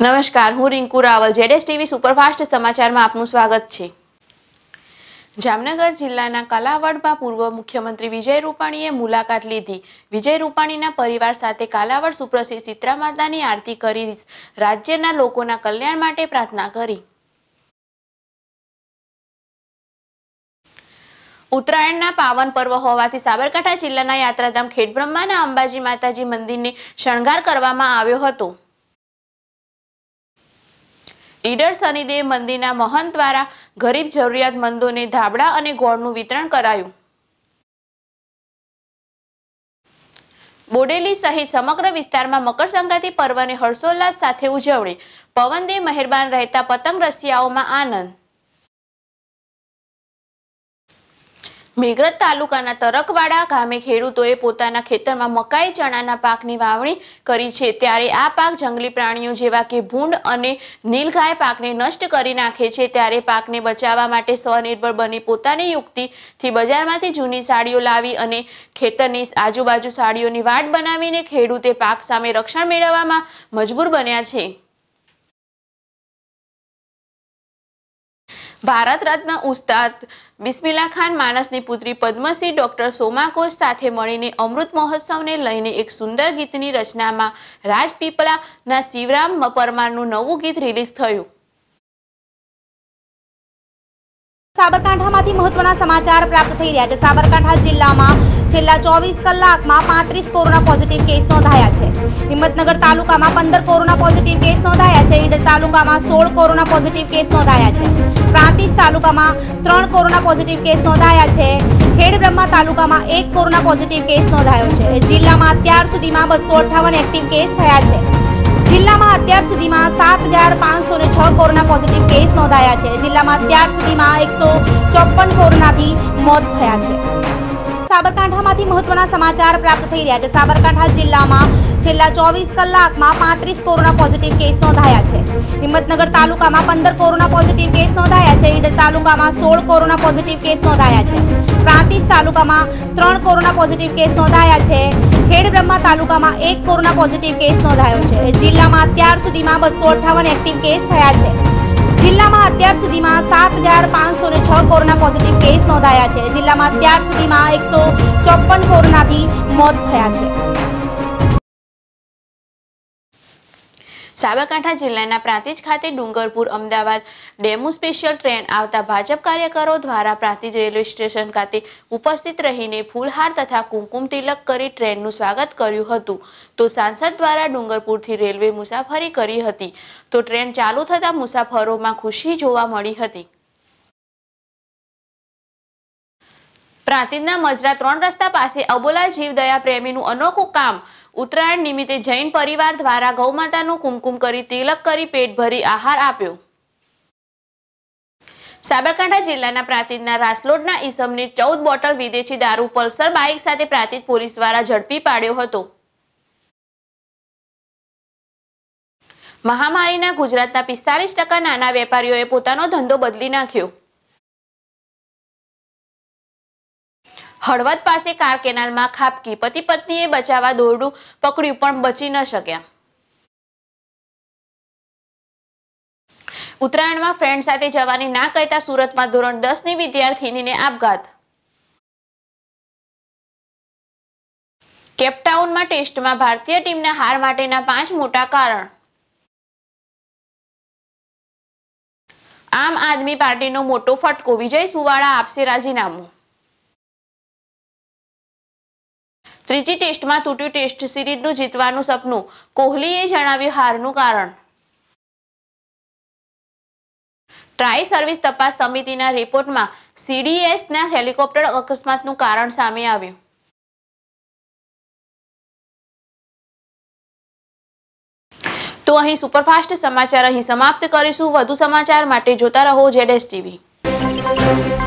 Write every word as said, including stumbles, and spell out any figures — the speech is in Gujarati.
નમસ્કાર, હું રિંકુ રાવલ જેડેશ ટીવી સુપરફાસ્ટ સમાચારમાં આપનું સ્વાગત છે। જામનગર જિલ્લાના કાલાવડમાં પૂર્વ મુખ્યમંત્રી વિજય રૂપાણીએ મુલાકાત લીધી। વિજય રૂપાણીના પરિવાર સાથે કાલાવડ સુપ્રસિદ્ધ સીતરા માતાની આરતી કરી રાજ્યના લોકોના કલ્યાણ માટે પ્રાર્થના કરી। ઉત્તરાયણના પાવન પર્વ હોવાથી સાબરકાંઠા જિલ્લાના યાત્રાધામ ખેડબ્રહ્માના અંબાજી માતાજી મંદિરને શણગાર કરવામાં આવ્યો હતો। ઈડર શનિદેવ મંદિરના મહંત દ્વારા ગરીબ જરૂરિયાતમંદોને ધાબળા અને ગોળનું વિતરણ કરાયું। બોડેલી સહિત સમગ્ર વિસ્તારમાં મકર સંક્રાંતિ પર્વને હર્ષોલ્લાસ સાથે ઉજવણી। પવનદેવ મહેરબાન રહેતા પતંગ રસિયાઓમાં આનંદ। મેઘરજ તાલુકાના તરકવાડા ગામે ખેડૂતોએ પોતાના ખેતરમાં મકાઈ ચણાના પાકની વાવણી કરી છે, ત્યારે આ પાક જંગલી પ્રાણીઓ જેવા કે ભૂંડ અને નીલગાય પાકને નષ્ટ કરી નાખે છે, ત્યારે પાકને બચાવવા માટે સ્વનિર્ભર બની પોતાની યુક્તિથી બજારમાંથી જૂની સાડીઓ લાવી અને ખેતરની આજુબાજુ સાડીઓની વાડ બનાવીને ખેડૂતે પાક સામે રક્ષણ મેળવવામાં મજબૂર બન્યા છે। ભારત રત્ન ઉસ્તાદ બિસ્મિલ્લા ખાન માનસની પુત્રી પદ્મશ્રી ડોક્ટર સોમા ઘોષ સાથે મળીને અમૃત મહોત્સવને લઈને એક સુંદર ગીતની રચનામાં રાજપીપળાના શિવરામ પરમારનું નવું ગીત રિલીઝ થયું। સાબરકાંઠામાંથી મહત્વના સમાચાર પ્રાપ્ત થઈ રહ્યા છે। સાબરકાંઠા જિલ્લામાં છેલ્લા ચોવીસ કલાકમાં પાંત્રીસ કોરોના પોઝિટિવ કેસ નોંધાયા છે। હિંમતનગર તાલુકામાં પંદર કોરોના પોઝિટિવ કેસ નોંધાયા છે। ઈડર તાલુકામાં સોળ કોરોના પોઝિટિવ કેસ નોંધાયા છે। પ્રાંતિજ તાલુકામાં ત્રણ કોરોના પોઝિટિવ કેસ નોંધાયા છે। ખેડબ્રહ્મા તાલુકામાં એક કોરોના પોઝિટિવ કેસ નોંધાયો છે। જિલ્લામાં અત્યાર સુધીમાં બસો અઠ્ઠાવન એક્ટિવ કેસ થયા છે। જિલ્લામાં અત્યાર સુધીમાં સાત હજાર પાંચસો ને છ કોરોના પોઝિટિવ કેસ નોંધાયા છે। જિલ્લામાં અત્યાર સુધીમાં એકસો ચોપન કોરોનાથી મોત થયા છે। સાબરકાંઠામાંથી મહત્વના સમાચાર પ્રાપ્ત થઈ રહ્યા છે। સાબરકાંઠા જિલ્લામાં છેલ્લા ચોવીસ કલાકમાં પાંત્રીસ કોરોના પોઝિટિવ કેસ નોંધાયા છે। હિંમતનગર તાલુકામાં પંદર કોરોના પોઝિટિવ કેસ નોંધાયા છે। ઈડર તાલુકામાં સોળ કોરોના પોઝિટિવ કેસ નોંધાયા છે। પ્રાંતિજ તાલુકામાં ત્રણ કોરોના પોઝિટિવ કેસ નોંધાયા છે। ખેડબ્રહ્મા તાલુકામાં એક કોરોના પોઝિટિવ કેસ નોંધાયો છે। જિલ્લામાં અત્યાર સુધીમાં બસો અઠ્ઠાવન એક્ટિવ કેસ થયા છે। જિલ્લામાં અત્યાર સુધીમાં સાત હજાર પાંચસો ને છ કોરોના પોઝિટિવ કેસ નોંધાયા છે। જિલ્લામાં અત્યાર સુધીમાં એકસો ચોપન કોરોનાથી મોત થયા છે। સાબરકાંઠા જિલ્લાના પ્રાંતિજ ખાતે Dungarpur Ahmedabad DEMU special train આવતા ભાજપ કાર્યકરો દ્વારા પ્રાંતિજ રેલવે સ્ટેશન ખાતે ઉપસ્થિત રહીને ફૂલહાર તથા કુમકુમ તિલક કરી ટ્રેનનું સ્વાગત કર્યું હતું। તો સાંસદ દ્વારા ડુંગરપુરથી રેલવે મુસાફરી કરી હતી, તો ટ્રેન ચાલુ થતા મુસાફરોમાં ખુશી જોવા મળી હતી। પ્રાંતિજના મજરા ત્રણ રસ્તા પાસે અબોલા જીવદયા પ્રેમીનું અનોખું કામ। ઉત્તરાયણ નિમિત્તે જૈન પરિવાર દ્વારા ગૌમાતાનું કુમકુમ કરી તિલક કરી પેટ ભરી આહાર આપ્યો। સાબરકાંઠા જિલ્લાના પ્રાંતિજના રાસલોડના ઈસમને ચૌદ બોટલ વિદેશી દારૂ પલ્સર બાઇક સાથે પ્રાંતિજ પોલીસ દ્વારા ઝડપી પાડ્યો હતો। મહામારીના ગુજરાતના પિસ્તાલીસ ટકા નાના વેપારીઓએ પોતાનો ધંધો બદલી નાખ્યો। હળવદ પાસે કાર કેનાલમાં ખાબકી, પતિ પત્નીએ બચાવવા દોરડું પકડ્યું પણ બચી ન શક્યા। ઉત્તરાયણમાં ફ્રેન્ડ સાથે જવાની ના કહેતા સુરતમાં ધોરણ દસ ની વિદ્યાર્થીનીને આપઘાત। કેપટાઉનમાં ટેસ્ટમાં ભારતીય ટીમના હાર માટેના પાંચ મોટા કારણ। આમ આદમી પાર્ટીનો મોટો ફટકો, વિજય સુવાળા આપશે રાજીનામું। ત્રીજી ટેસ્ટમાં તૂટ્યું ટેસ્ટ સિરીઝનું જીતવાનું સપનું, કોહલીએ જણાવ્યું હારનું કારણ। ટ્રાય સર્વિસ તપાસ સમિતિના રિપોર્ટમાં સીડીએસના હેલિકોપ્ટર અકસ્માતનું કારણ સામે આવ્યું। તો અહીં સુપરફાસ્ટ સમાચાર અહીં સમાપ્ત કરીશું। વધુ સમાચાર માટે જોતા રહો જેડેશ ટીવી।